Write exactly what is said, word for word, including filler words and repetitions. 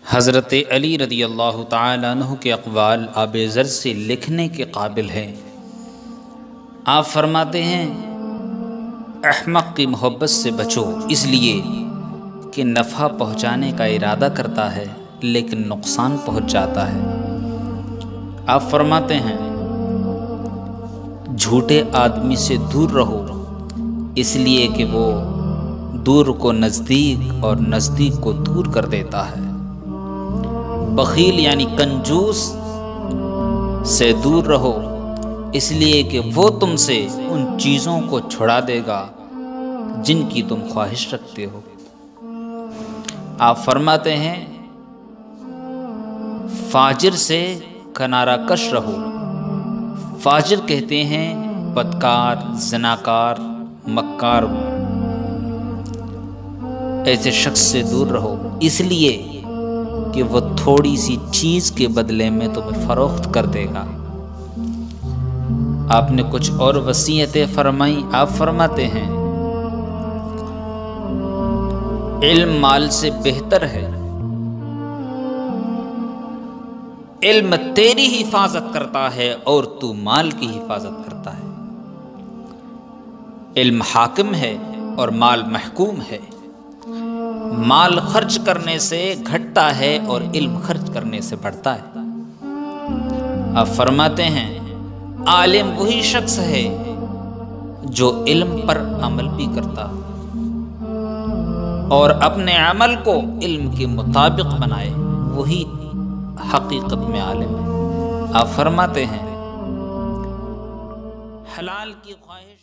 حضرت علی رضی اللہ تعالیٰ عنہ کے اقوال آب زر سے لکھنے کے قابل ہیں۔ آپ فرماتے ہیں احمق کی محبت سے بچو، اس لیے کہ نفع پہنچانے کا ارادہ کرتا ہے لیکن نقصان پہنچ جاتا ہے۔ آپ فرماتے ہیں جھوٹے آدمی سے دور رہو، اس لیے کہ وہ دور کو نزدیک اور نزدیک کو دور کر دیتا ہے۔ بخیل یعنی کنجوس سے دور رہو، اس لیے کہ وہ تم سے ان چیزوں کو چھڑا دے گا جن کی تم خواہش رکھتے ہو۔ آپ فرماتے ہیں فاجر سے کنارہ کش رہو۔ فاجر کہتے ہیں بدکار، زناکار، مکار، ایسے شخص سے دور رہو، اس لیے کہ وہ تھوڑی سی چیز کے بدلے میں تمہیں فروخت کر دے گا۔ آپ نے کچھ اور وصیتیں فرمائیں۔ آپ فرماتے ہیں علم مال سے بہتر ہے، علم تیری حفاظت کرتا ہے اور تو مال کی حفاظت کرتا ہے۔ علم حاکم ہے اور مال محکوم ہے۔ مال خرچ کرنے سے گھٹتا ہے اور علم خرچ کرنے سے بڑھتا ہے۔ آپ فرماتے ہیں عالم وہی شخص ہے جو علم پر عمل بھی کرتا اور اپنے عمل کو علم کے مطابق بنائے، وہی حقیقت میں عالم ہے۔ آپ فرماتے ہیں حلال کی خواہش